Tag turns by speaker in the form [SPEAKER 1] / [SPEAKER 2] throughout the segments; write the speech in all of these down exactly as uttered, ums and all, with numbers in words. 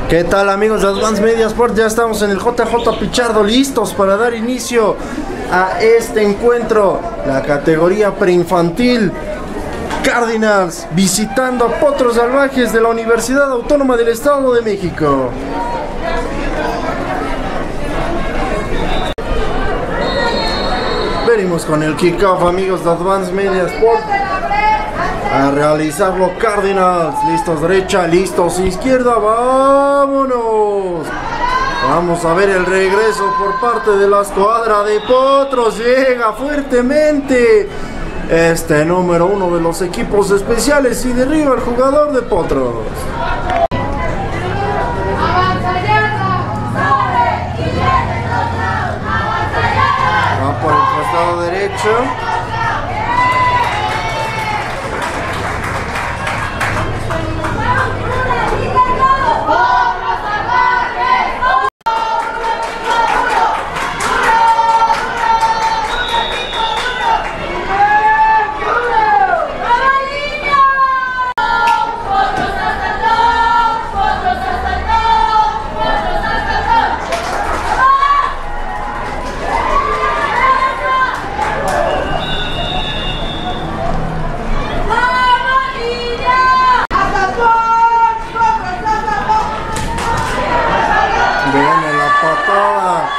[SPEAKER 1] ¿Qué tal, amigos de Advance Media Sport? Ya estamos en el J J Pichardo, listos para dar inicio a este encuentro, la categoría preinfantil. Cardinals visitando a Potros Salvajes de la Universidad Autónoma del Estado de México. Venimos con el kickoff, amigos de Advance Media Sport. A realizarlo Cardinals, listos derecha, listos izquierda, vámonos. Vamos a ver el regreso por parte de la escuadra de Potros. Llega fuertemente este número uno de los equipos especiales y derriba al jugador de Potros. Va por el costado derecho. Viene la patada.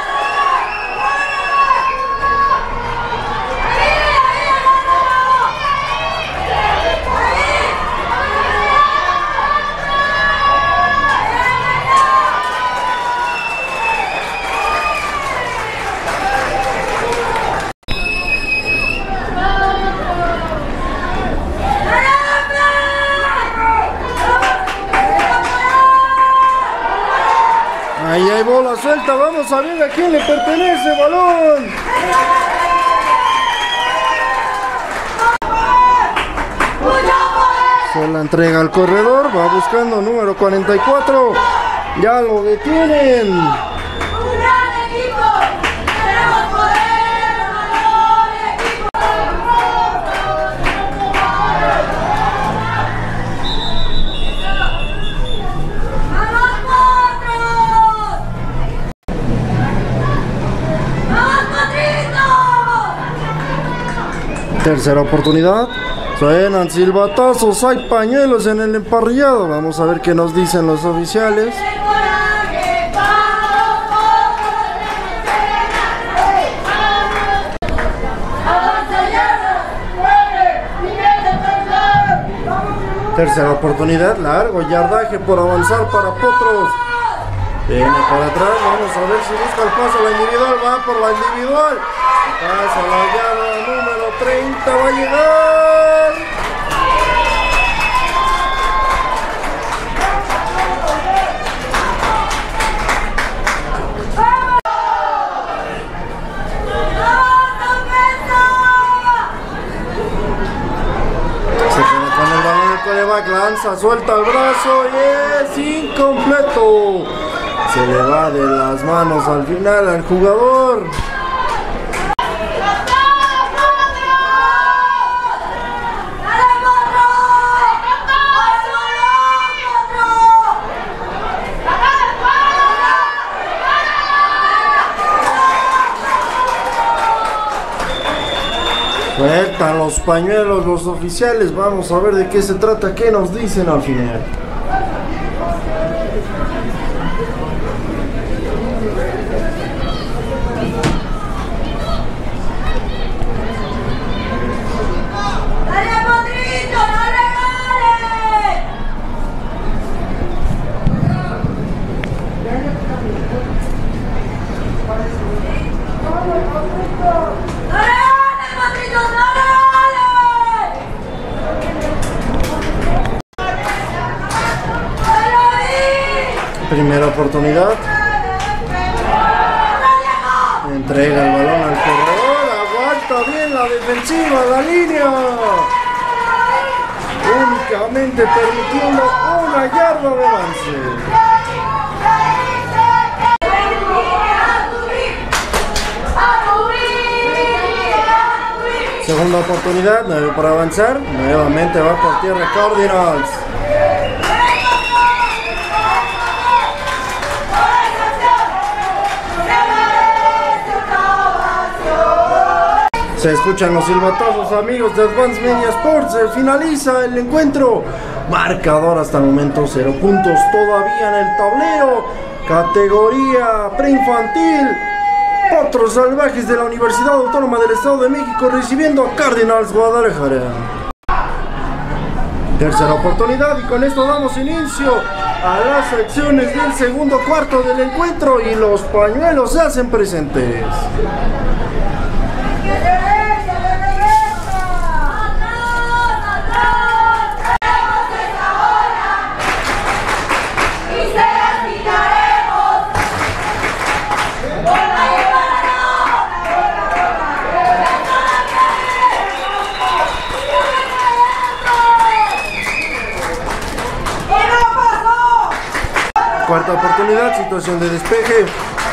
[SPEAKER 1] Ahí hay bola suelta, vamos a ver a quién le pertenece el balón. Se la entrega al corredor, va buscando número cuarenta y cuatro. Ya lo detienen. Tercera oportunidad. Suenan silbatazos, hay pañuelos en el emparrillado. Vamos a ver qué nos dicen los oficiales. Tercera oportunidad, largo yardaje por avanzar para Potros. Viene para atrás, vamos a ver si busca el paso a la individual, va por la individual. Pasa la yarda número treinta, va a llegar. Se queda con el balón de coreback, lanza, suelta el brazo y es incompleto. Se le va de las manos al final al jugador. Sueltan los pañuelos los oficiales, vamos a ver de qué se trata, qué nos dicen al final. Primera oportunidad. Entrega el balón al corredor. Aguanta bien la defensiva, la línea. Únicamente permitiendo una yarda de avance. Segunda oportunidad, nueve para avanzar. Nuevamente va por tierra Cardinals. Se escuchan los silbatazos, amigos de Advance Media Sports. Se finaliza el encuentro. Marcador hasta el momento, cero puntos todavía en el tablero. Categoría preinfantil. Potros Salvajes de la Universidad Autónoma del Estado de México recibiendo a Cardinals Guadalajara. Tercera oportunidad y con esto damos inicio a las acciones del segundo cuarto del encuentro y los pañuelos se hacen presentes. Cuarta oportunidad, situación de despeje.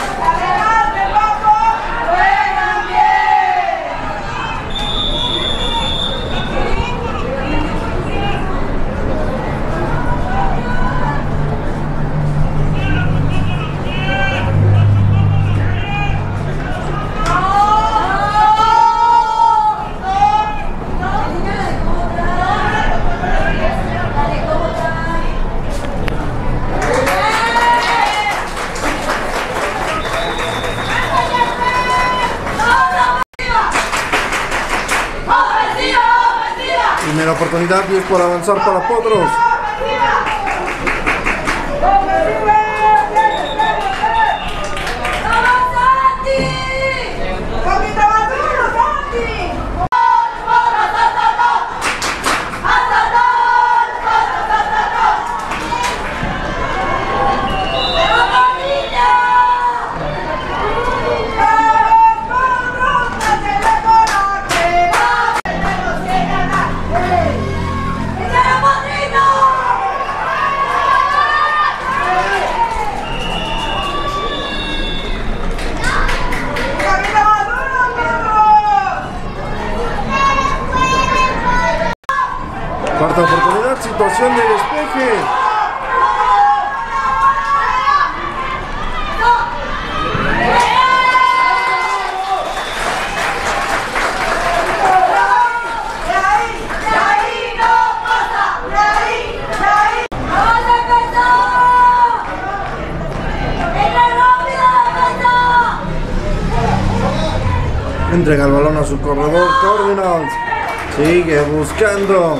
[SPEAKER 1] Primera oportunidad y es por avanzar para Potros. Cuarta oportunidad, situación de despeje. Entrega el balón a su corredor, Cardinals. Sigue buscando.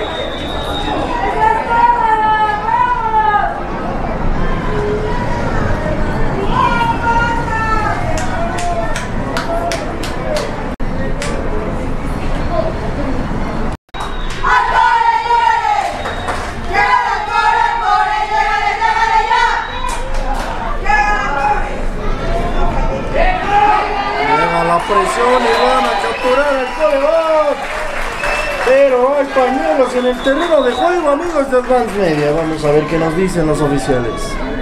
[SPEAKER 1] Presión y van a capturar el coreback, pero hay pañuelos en el terreno de juego, amigos de Advance Media. Vamos a ver qué nos dicen los oficiales.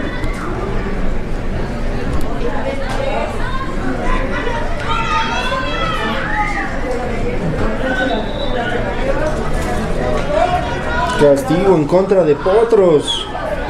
[SPEAKER 1] Castigo en contra de Potros.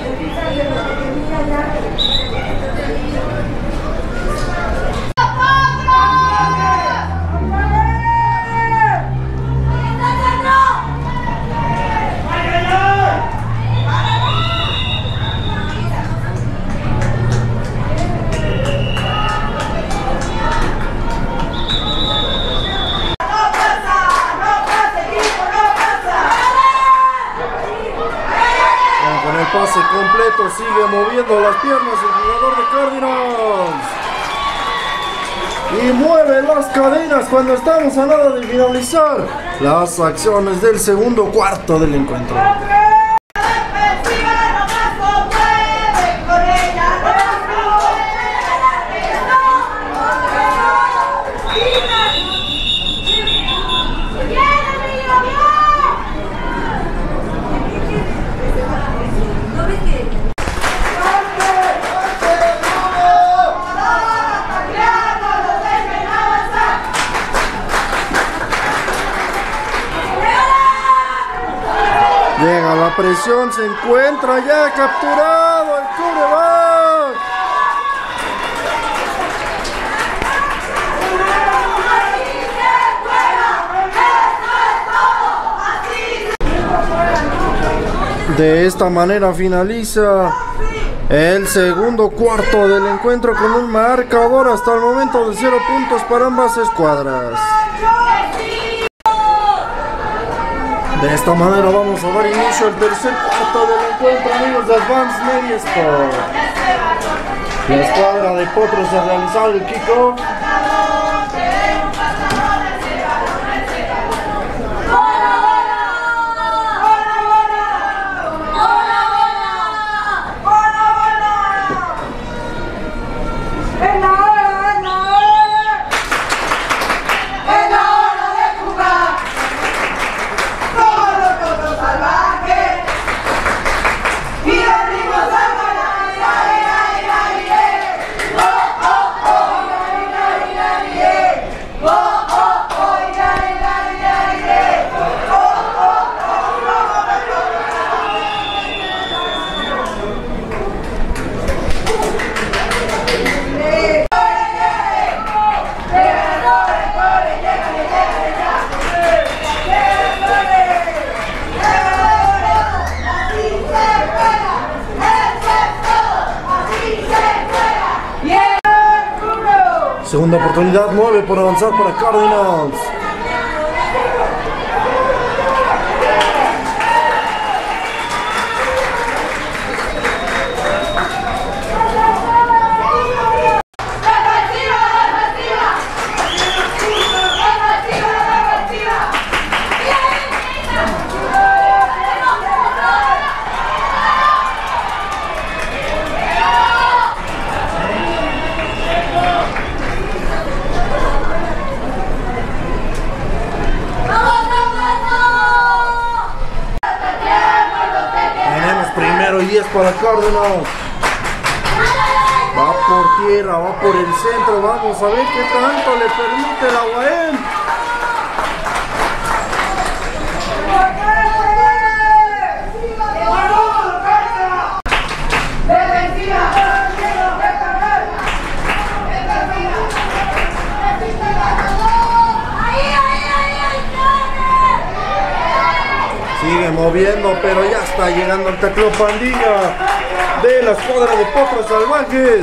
[SPEAKER 1] Pase completo, sigue moviendo las piernas el jugador de Cardinals y mueve las cadenas cuando estamos a nada de finalizar las acciones del segundo cuarto del encuentro. Llega la presión, se encuentra ya capturado el quarterback. De esta manera finaliza el segundo cuarto del encuentro con un marcador hasta el momento de cero puntos para ambas escuadras. De esta manera vamos a dar inicio al tercer cuarto del encuentro, amigos de Advanced Media Sport. La escuadra de Potros a realizar el kickoff. Segunda oportunidad, nueve por avanzar para Cardinals. Para Cardinals. Va por tierra, va por el centro. Vamos a ver qué tanto le permite el Aguaén. Sigue moviendo, pero ya está llegando el tacleo pandilla de la escuadra de Potros Salvajes.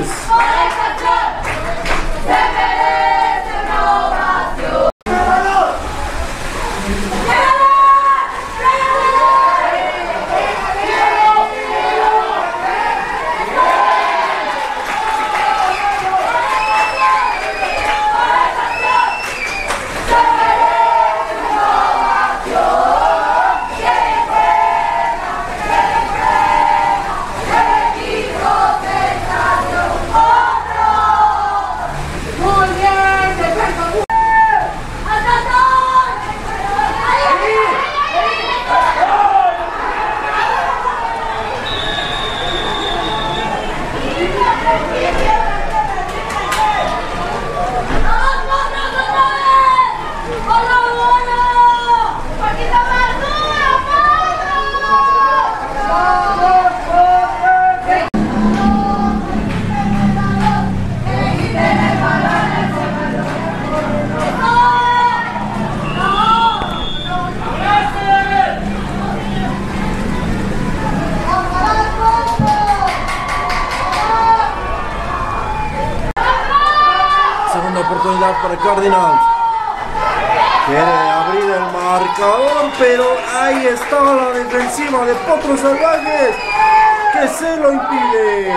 [SPEAKER 1] Oportunidad para Cardinals. Quiere abrir el marcador, pero ahí estaba la defensiva de Potros Salvajes que se lo impide.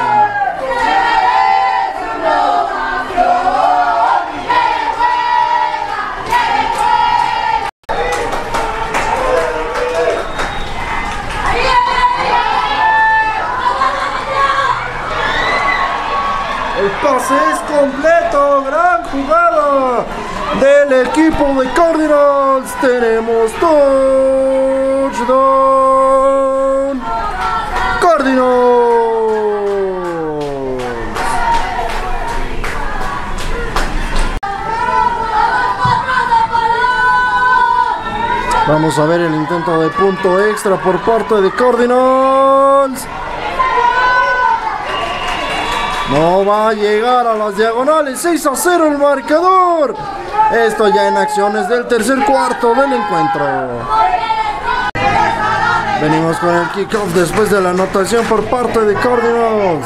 [SPEAKER 1] El pase es completo, gran jugada del equipo de Cardinals. Tenemos touchdown Cardinals. Vamos a ver el intento de punto extra por parte de Cardinals. No va a llegar a las diagonales. seis a cero el marcador. Esto ya en acciones del tercer cuarto del encuentro. Venimos con el kickoff después de la anotación por parte de Cardinals.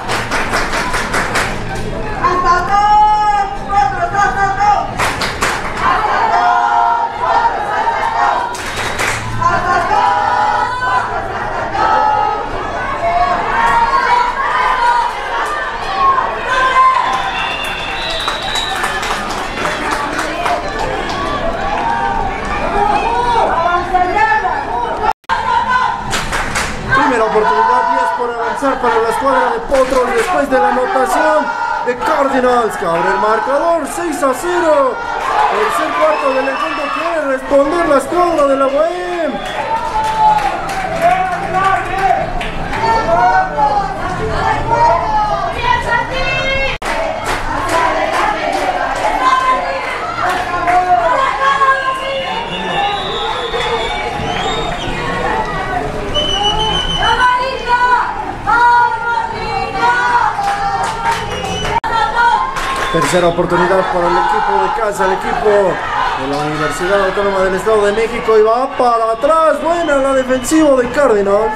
[SPEAKER 1] Oportunidad diez por avanzar para la escuadra de Potros después de la anotación de Cardinals, que abre el marcador seis a cero. Tercer cuarto del encuentro, quiere responder la escuadra de la U A M. Tercera oportunidad para el equipo de casa, el equipo de la Universidad Autónoma del Estado de México, y va para atrás. Buena la defensiva de Cardinals.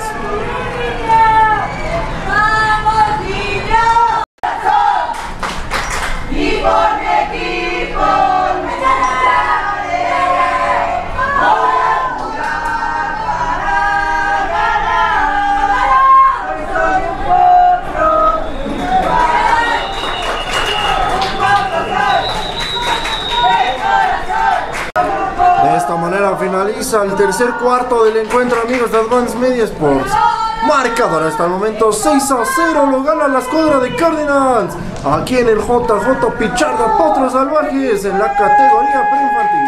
[SPEAKER 1] De esta manera finaliza el tercer cuarto del encuentro, amigos de Advanced Media Sports. Marcador hasta el momento seis a cero, lo gana la escuadra de Cardinals aquí en el J J Pichardo Potros Salvajes en la categoría preinfantil.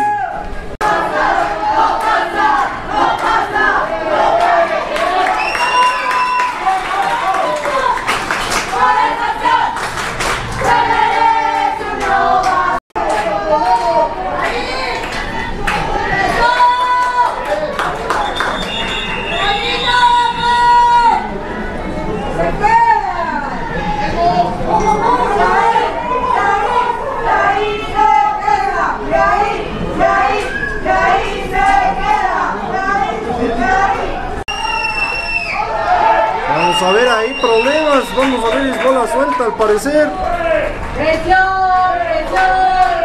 [SPEAKER 1] Vamos a ver ahí problemas, vamos a ver, es bola suelta al parecer.
[SPEAKER 2] Presión, presión,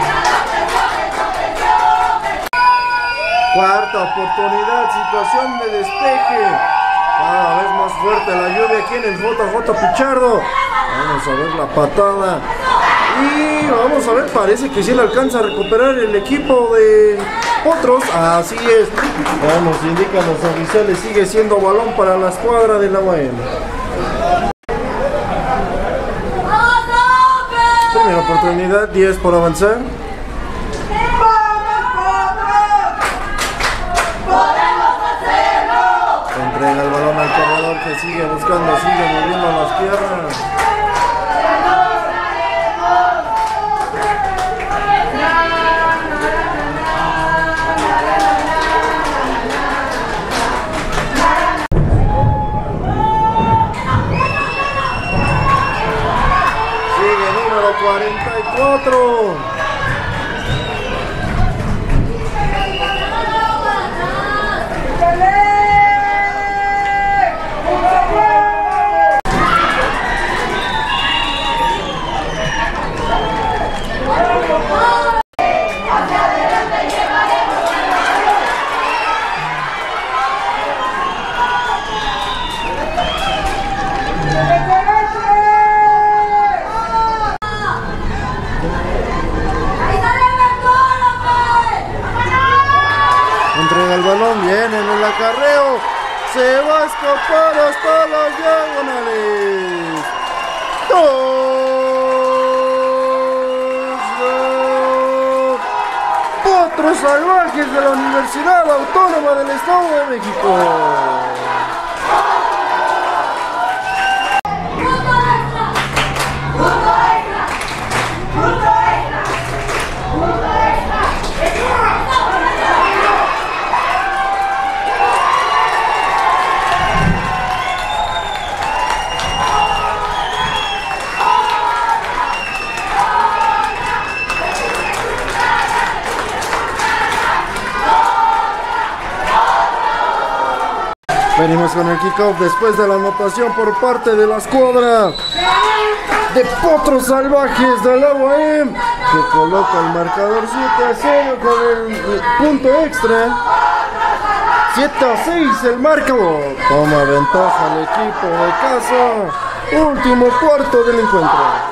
[SPEAKER 1] Cuarta oportunidad, situación de despeje. Cada vez más fuerte la lluvia aquí en el J J Pichardo. Vamos a ver la patada. Y vamos a ver, parece que sí le alcanza a recuperar el equipo de Potros. Así es. Ya nos indican los oficiales, sigue siendo balón para la escuadra de la U A M. Primera oportunidad, diez por avanzar. Entrega el balón al corredor que sigue buscando, sigue moviendo las piernas. Sigue número cuarenta y cuatro. Entrega el balón, viene en el acarreo, se va a escapar hasta las diagonales. ¡Touchdown! Potros Salvajes de la Universidad Autónoma del Estado de México. Venimos con el kickoff después de la anotación por parte de la escuadra de Potros Salvajes de la U A M, que coloca el marcador siete a cero con el punto extra. siete a seis el marcador. Toma ventaja el equipo de casa. Último cuarto del encuentro.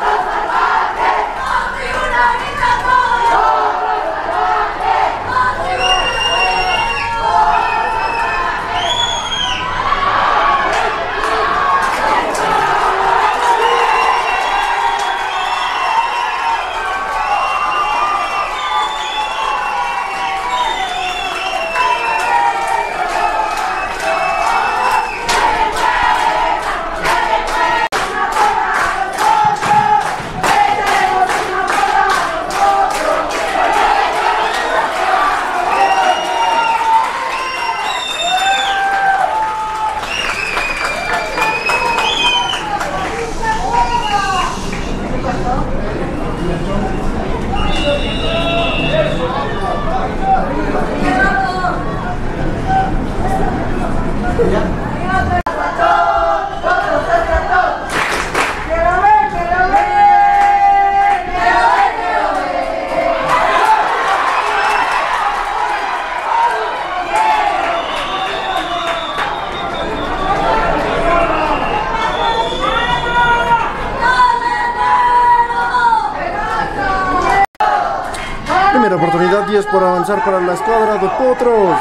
[SPEAKER 1] Primera oportunidad, diez por avanzar para la escuadra de Potros.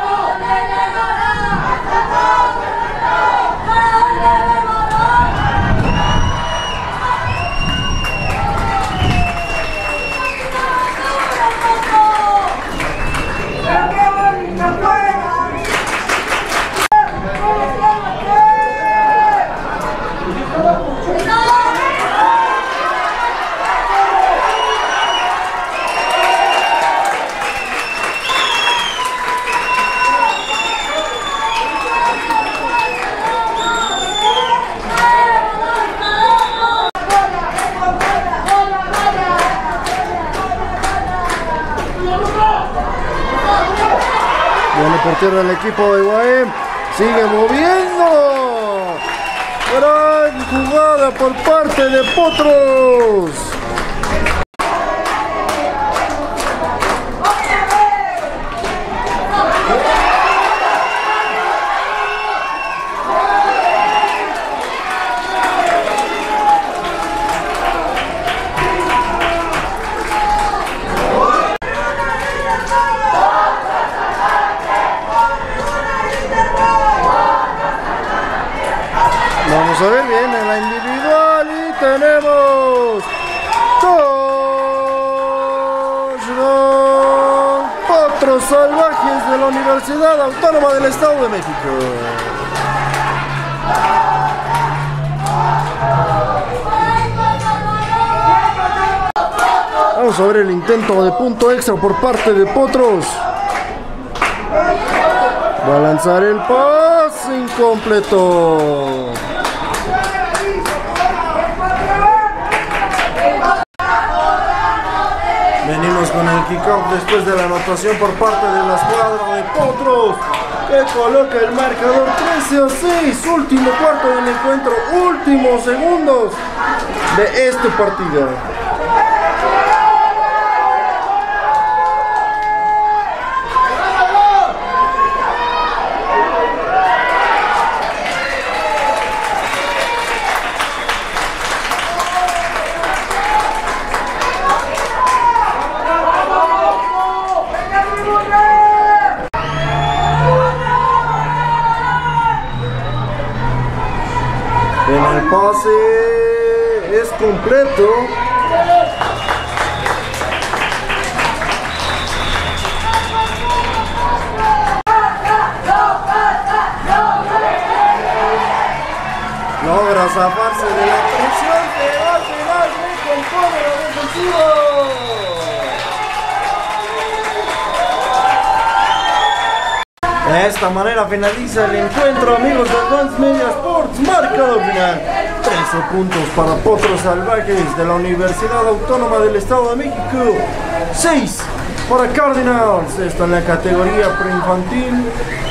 [SPEAKER 1] Viene por tierra el equipo de U A M. Sigue moviendo. Gran jugada por parte de Potros. Vamos a ver bien en la individual y tenemos touchdown Potros Salvajes de la Universidad Autónoma del Estado de México. Vamos a ver el intento de punto extra por parte de Potros. Va a lanzar el pase incompleto. Venimos con el kickoff después de la anotación por parte de la escuadra de Potros, que coloca el marcador trece a seis. Último cuarto del encuentro, últimos segundos de este partido. En el pase es completo. Logra zafarse de la presión que va finalmente con poder defensivo. De esta manera finaliza el encuentro, amigos de Advanced Media Sports. Marcador final: trece puntos para Potros Salvajes de la Universidad Autónoma del Estado de México, seis para Cardinals. Esto en la categoría preinfantil.